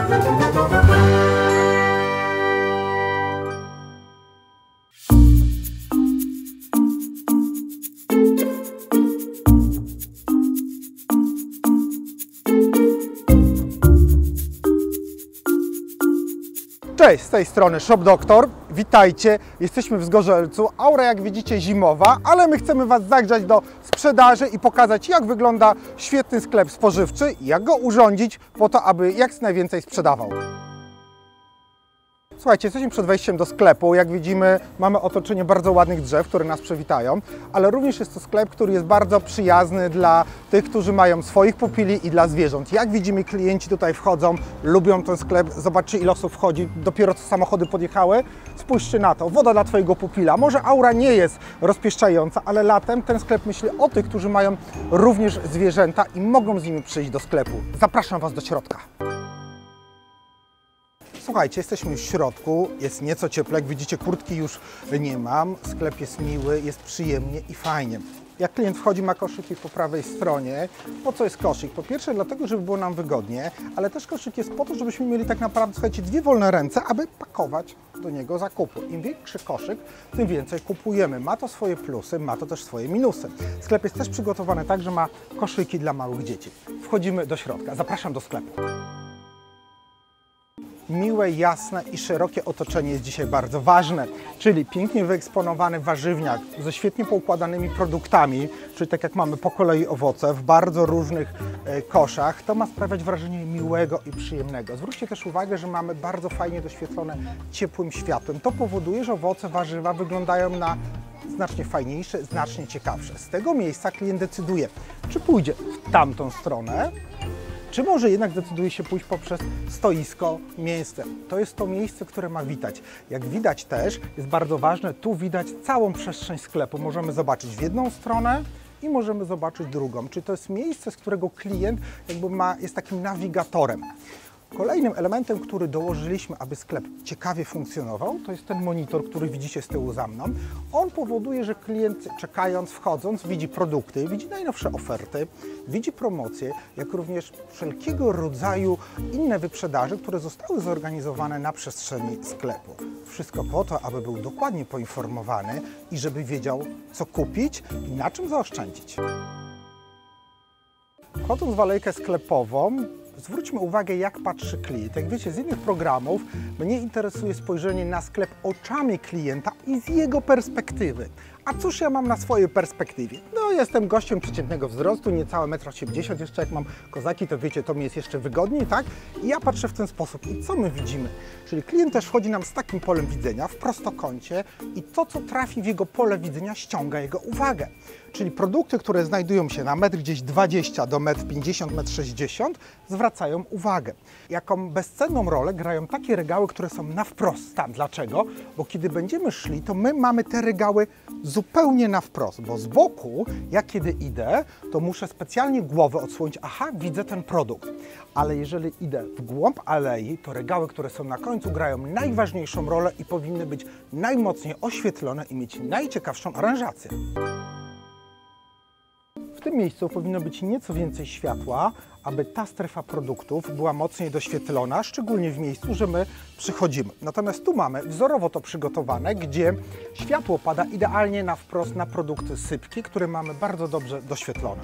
Cześć, z tej strony Shop Doktor. Witajcie, jesteśmy w Zgorzelcu. Aura, jak widzicie, zimowa, ale my chcemy Was zagrzać do sprzedaży i pokazać, jak wygląda świetny sklep spożywczy, jak go urządzić po to, aby jak najwięcej sprzedawał. Słuchajcie, jesteśmy przed wejściem do sklepu. Jak widzimy, mamy otoczenie bardzo ładnych drzew, które nas przywitają, ale również jest to sklep, który jest bardzo przyjazny dla tych, którzy mają swoich pupili i dla zwierząt. Jak widzimy, klienci tutaj wchodzą, lubią ten sklep. Zobaczcie, ile osób wchodzi, dopiero co samochody podjechały. Spójrzcie na to, woda dla Twojego pupila. Może aura nie jest rozpieszczająca, ale latem ten sklep myśli o tych, którzy mają również zwierzęta i mogą z nimi przyjść do sklepu. Zapraszam Was do środka. Słuchajcie, jesteśmy w środku, jest nieco cieplej, jak widzicie, kurtki już nie mam, sklep jest miły, jest przyjemnie i fajnie. Jak klient wchodzi, ma koszyki po prawej stronie. Po co jest koszyk? Po pierwsze dlatego, żeby było nam wygodnie, ale też koszyk jest po to, żebyśmy mieli tak naprawdę, słuchajcie, dwie wolne ręce, aby pakować do niego zakupy. Im większy koszyk, tym więcej kupujemy. Ma to swoje plusy, ma to też swoje minusy. Sklep jest też przygotowany tak, że ma koszyki dla małych dzieci. Wchodzimy do środka. Zapraszam do sklepu. Miłe, jasne i szerokie otoczenie jest dzisiaj bardzo ważne, czyli pięknie wyeksponowany warzywniak ze świetnie poukładanymi produktami, czyli tak jak mamy po kolei owoce w bardzo różnych koszach, to ma sprawiać wrażenie miłego i przyjemnego. Zwróćcie też uwagę, że mamy bardzo fajnie doświetlone ciepłym światłem. To powoduje, że owoce, warzywa wyglądają na znacznie fajniejsze, znacznie ciekawsze. Z tego miejsca klient decyduje, czy pójdzie w tamtą stronę, czy może jednak decyduje się pójść poprzez stoisko miejsce. To jest to miejsce, które ma witać. Jak widać też, jest bardzo ważne, tu widać całą przestrzeń sklepu. Możemy zobaczyć w jedną stronę i możemy zobaczyć drugą. Czyli to jest miejsce, z którego klient jest takim nawigatorem. Kolejnym elementem, który dołożyliśmy, aby sklep ciekawie funkcjonował, to jest ten monitor, który widzicie z tyłu za mną. On powoduje, że klient czekając, wchodząc, widzi produkty, widzi najnowsze oferty, widzi promocje, jak również wszelkiego rodzaju inne wyprzedaże, które zostały zorganizowane na przestrzeni sklepu. Wszystko po to, aby był dokładnie poinformowany i żeby wiedział, co kupić i na czym zaoszczędzić. Wchodząc w alejkę sklepową, zwróćmy uwagę, jak patrzy klient. Jak wiecie, z innych programów mnie interesuje spojrzenie na sklep oczami klienta i z jego perspektywy. A cóż ja mam na swojej perspektywie? No, jestem gościem przeciętnego wzrostu, niecałe 1,80 m, jeszcze jak mam kozaki, to wiecie, to mi jest jeszcze wygodniej, tak? I ja patrzę w ten sposób. I co my widzimy? Czyli klient też wchodzi nam z takim polem widzenia w prostokącie i to, co trafi w jego pole widzenia, ściąga jego uwagę. Czyli produkty, które znajdują się na metr gdzieś 20 do 1,50 m, 1,60 m, zwracają uwagę. Jaką bezcenną rolę grają takie regały, które są na wprost. Tam. Dlaczego? Bo kiedy będziemy szli, to my mamy te regały zupełnie na wprost, bo z boku, ja kiedy idę, to muszę specjalnie głowę odsłonić, aha, widzę ten produkt. Ale jeżeli idę w głąb alei, to regały, które są na końcu, grają najważniejszą rolę i powinny być najmocniej oświetlone i mieć najciekawszą aranżację. W tym miejscu powinno być nieco więcej światła, aby ta strefa produktów była mocniej doświetlona, szczególnie w miejscu, że my przychodzimy. Natomiast tu mamy wzorowo to przygotowane, gdzie światło pada idealnie na wprost na produkty sypki, które mamy bardzo dobrze doświetlone.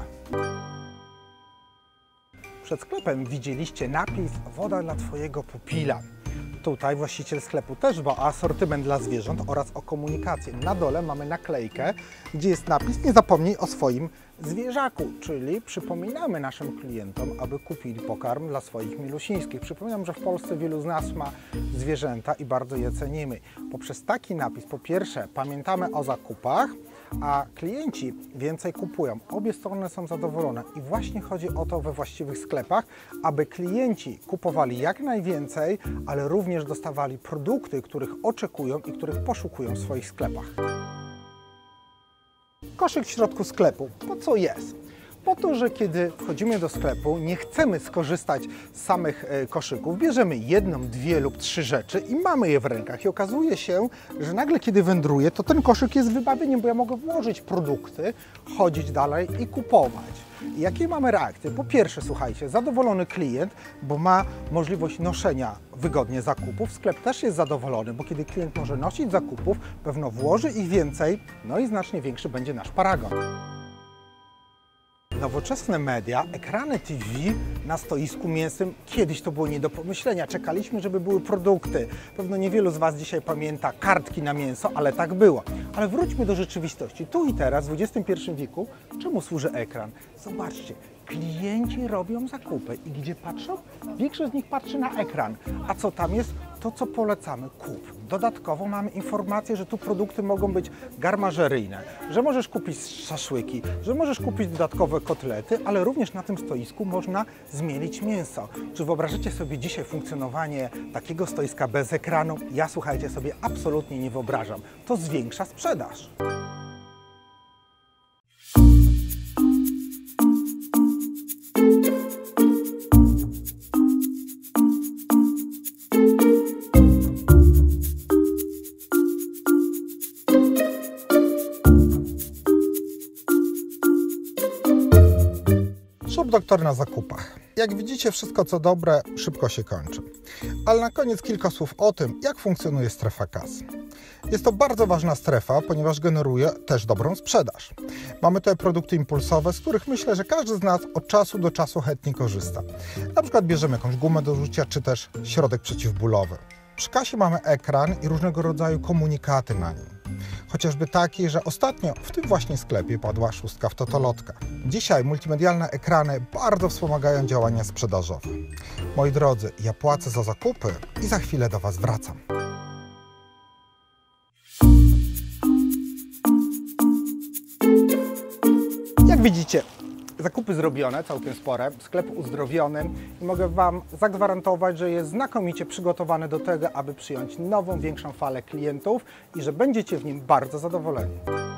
Przed sklepem widzieliście napis "Woda dla Twojego pupila". Tutaj właściciel sklepu też dba o asortyment dla zwierząt oraz o komunikację. Na dole mamy naklejkę, gdzie jest napis "Nie zapomnij o swoim zwierzaku", czyli przypominamy naszym klientom, aby kupili pokarm dla swoich milusińskich. Przypominam, że w Polsce wielu z nas ma zwierzęta i bardzo je cenimy. Poprzez taki napis, po pierwsze, pamiętamy o zakupach, a klienci więcej kupują. Obie strony są zadowolone i właśnie chodzi o to we właściwych sklepach, aby klienci kupowali jak najwięcej, ale również dostawali produkty, których oczekują i których poszukują w swoich sklepach. Koszyk w środku sklepu. Po co jest? Po to, że kiedy wchodzimy do sklepu, nie chcemy skorzystać z samych koszyków, bierzemy jedną, dwie lub trzy rzeczy i mamy je w rękach. I okazuje się, że nagle kiedy wędruję, to ten koszyk jest wybawieniem, bo ja mogę włożyć produkty, chodzić dalej i kupować. I jakie mamy reakcje? Po pierwsze, słuchajcie, zadowolony klient, bo ma możliwość noszenia wygodnie zakupów. Sklep też jest zadowolony, bo kiedy klient może nosić zakupów, pewno włoży ich więcej, no i znacznie większy będzie nasz paragon. Nowoczesne media, ekrany TV na stoisku mięsnym, kiedyś to było nie do pomyślenia. Czekaliśmy, żeby były produkty. Pewno niewielu z Was dzisiaj pamięta kartki na mięso, ale tak było. Ale wróćmy do rzeczywistości. Tu i teraz, w XXI wieku, czemu służy ekran? Zobaczcie, klienci robią zakupy i gdzie patrzą? Większość z nich patrzy na ekran. A co tam jest? To, co polecamy, kup. Dodatkowo mamy informację, że tu produkty mogą być garmażeryjne, że możesz kupić szaszłyki, że możesz kupić dodatkowe kotlety, ale również na tym stoisku można zmielić mięso. Czy wyobrażacie sobie dzisiaj funkcjonowanie takiego stoiska bez ekranu? Ja, słuchajcie, sobie absolutnie nie wyobrażam. To zwiększa sprzedaż. Shop Doktor na zakupach. Jak widzicie, wszystko co dobre szybko się kończy. Ale na koniec kilka słów o tym, jak funkcjonuje strefa kas. Jest to bardzo ważna strefa, ponieważ generuje też dobrą sprzedaż. Mamy tutaj produkty impulsowe, z których myślę, że każdy z nas od czasu do czasu chętnie korzysta. Na przykład bierzemy jakąś gumę do rzucia, czy też środek przeciwbólowy. Przy kasie mamy ekran i różnego rodzaju komunikaty na nim. Chociażby taki, że ostatnio w tym właśnie sklepie padła szóstka w totolotka. Dzisiaj multimedialne ekrany bardzo wspomagają działania sprzedażowe. Moi drodzy, ja płacę za zakupy i za chwilę do Was wracam. Jak widzicie, zakupy zrobione, całkiem spore, sklep uzdrowiony i mogę Wam zagwarantować, że jest znakomicie przygotowany do tego, aby przyjąć nową, większą falę klientów i że będziecie w nim bardzo zadowoleni.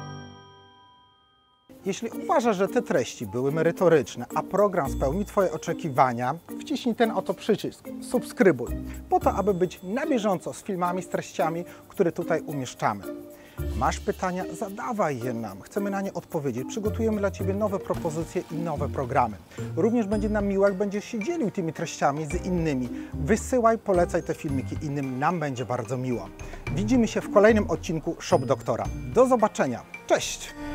Jeśli uważasz, że te treści były merytoryczne, a program spełni Twoje oczekiwania, wciśnij ten oto przycisk, subskrybuj, po to, aby być na bieżąco z filmami, z treściami, które tutaj umieszczamy. Masz pytania? Zadawaj je nam. Chcemy na nie odpowiedzieć. Przygotujemy dla Ciebie nowe propozycje i nowe programy. Również będzie nam miło, jak będziesz się dzielił tymi treściami z innymi. Wysyłaj, polecaj te filmiki innym. Nam będzie bardzo miło. Widzimy się w kolejnym odcinku Shop Doktora. Do zobaczenia. Cześć!